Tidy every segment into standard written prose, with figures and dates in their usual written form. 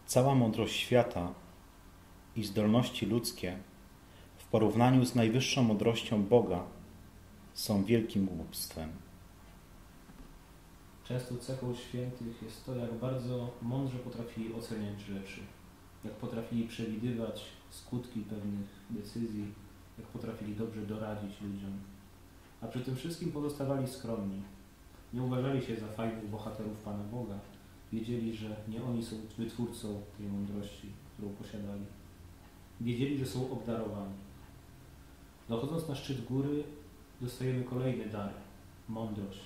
Cała mądrość świata i zdolności ludzkie w porównaniu z najwyższą mądrością Boga są wielkim głupstwem. Często cechą świętych jest to, jak bardzo mądrze potrafili oceniać rzeczy, jak potrafili przewidywać skutki pewnych decyzji, jak potrafili dobrze doradzić ludziom, a przy tym wszystkim pozostawali skromni. Nie uważali się za fajnych bohaterów Pana Boga. Wiedzieli, że nie oni są wytwórcą tej mądrości, którą posiadali. Wiedzieli, że są obdarowani. Dochodząc na szczyt góry, dostajemy kolejny dar – mądrość.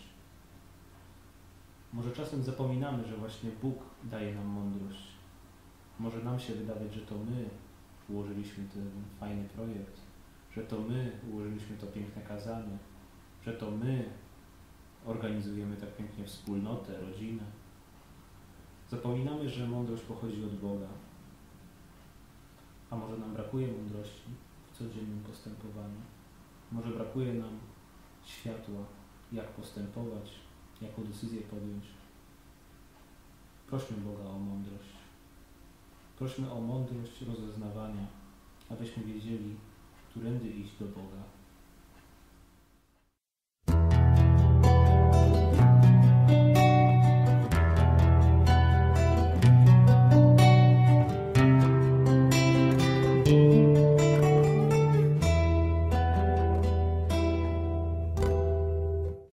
Może czasem zapominamy, że właśnie Bóg daje nam mądrość. Może nam się wydawać, że to my ułożyliśmy ten fajny projekt, że to my ułożyliśmy to piękne kazanie, że to my organizujemy tak pięknie wspólnotę, rodzinę. Zapominamy, że mądrość pochodzi od Boga. A może nam brakuje mądrości w codziennym postępowaniu? Może brakuje nam światła, jak postępować, jaką decyzję podjąć? Prośmy Boga o mądrość. Prośmy o mądrość rozeznawania, abyśmy wiedzieli, którędy iść do Boga.